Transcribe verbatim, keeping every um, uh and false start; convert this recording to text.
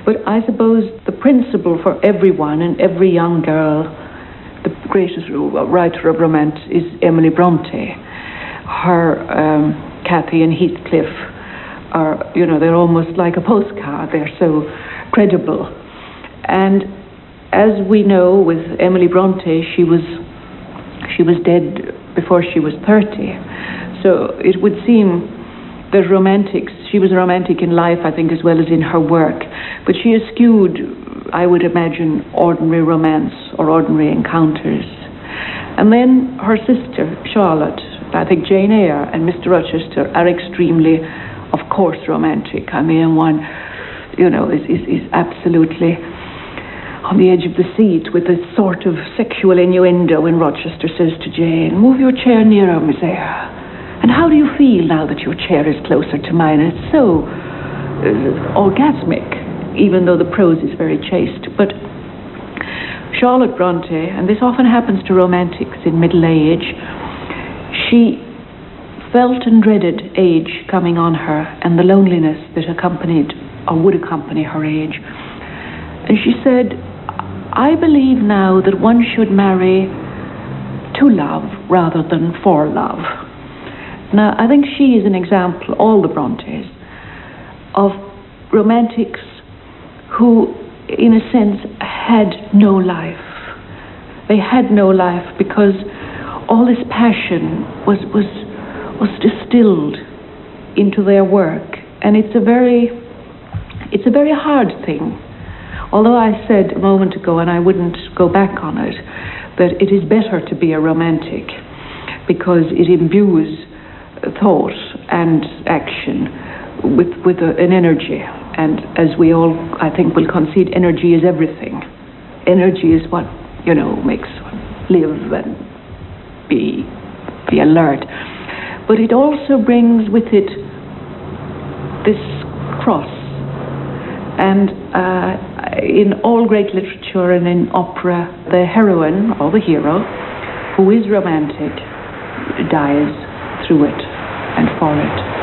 But I suppose the principle for everyone and every young girl, the greatest writer of romance is Emily Bronte. Her um, Cathy and Heathcliff are, you know, they're almost like a postcard. They're so credible. And as we know, with Emily Bronte, she was she was dead before she was thirty. So it would seem that romantics, she was a romantic in life, I think, as well as in her work. But she eschewed, I would imagine, ordinary romance or ordinary encounters. And then her sister, Charlotte, I think Jane Eyre and Mister Rochester are extremely, of course, romantic. I mean, one, you know, is, is, is absolutely on the edge of the seat with a sort of sexual innuendo when Rochester says to Jane, "Move your chair nearer, Miss Eyre. And how do you feel now that your chair is closer to mine?" And it's so uh, orgasmic, even though the prose is very chaste. But Charlotte Bronte, and this often happens to romantics in middle age, she felt and dreaded age coming on her and the loneliness that accompanied or would accompany her age. And she said, "I believe now that one should marry to love rather than for love." Now, I think she is an example, all the Brontes, of romantics who, in a sense, had no life. They had no life because all this passion was was was distilled into their work, and it's a very it's a very hard thing. Although I said a moment ago, and I wouldn't go back on it, that it is better to be a romantic because it imbues thought and action with with a, an energy, and as we all, I think, will concede, energy is everything. Energy is what, you know, makes one live and be be alert. But it also brings with it this cross, and uh, in all great literature and in opera, the heroine or the hero who is romantic dies through it and for it.